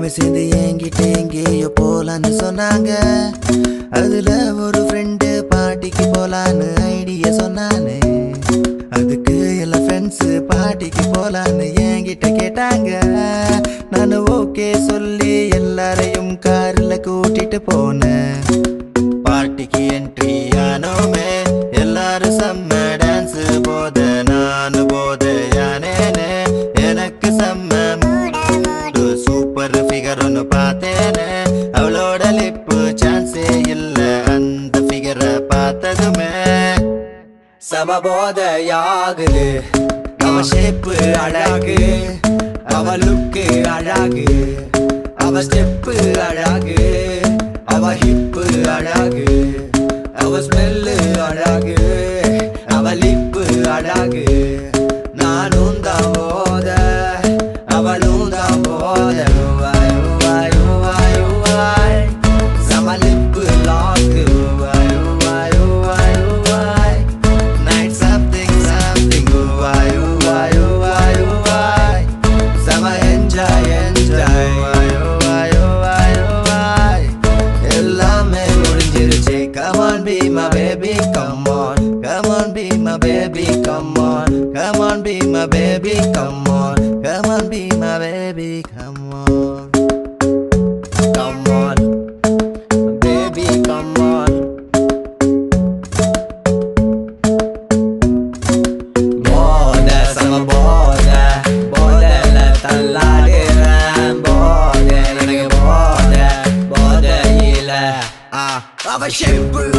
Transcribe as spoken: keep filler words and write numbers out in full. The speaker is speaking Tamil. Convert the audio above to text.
சேர்ந்து என்கிட்ட எங்கேயோ போலான்னு சொன்னாங்க. அதுல ஒரு ஃப்ரெண்டு பார்ட்டிக்கு போலான்னு ஐடியா சொன்னானு. அதுக்கு எல்லா ஃப்ரெண்ட்ஸ் பார்ட்டிக்கு போலான்னு என்கிட்ட கேட்டாங்க. நான் ஓகே சொல்லி எல்லாரையும் கார்ல கூட்டிட்டு போனேன். பார்ட்டிக்கு என்ட்ரி ஆனோமே எல்லாரும் செம்ம டான்ஸ் போத நானு போத யானேனே. எனக்கு செம்ம சூப்பர் ஃபிகர் ஒன்னு பார்த்தேனே. அவளோட லிப்பு சான்ஸே இல்ல அந்த ஃபிகரை பார்த்ததுமே சம போதையாகுது. அவ ஷேப்பு அழகு, அவ லுக்கு அழகு, அவ ஸ்டெப்பு அழகு, அவ ஹிப்பு அழகு, அவ ஸ்மெல்லு அழகு, அவ லிப்பு அழகு. நானும் தான் போத அவளும் தான் போத. சம lip lock. Night something something. Summer enjoy enjoy. எல்லாமே முடிஞ்சிருச்சு. Come on be my baby come on. Come on be my baby come on. Come on be my baby come on. Come on be my baby come on. Come on baby come on. போத சம போத போதல தள்ளாடுறேன். போத எனக்கு போத போதையில அவ ஷேப்பு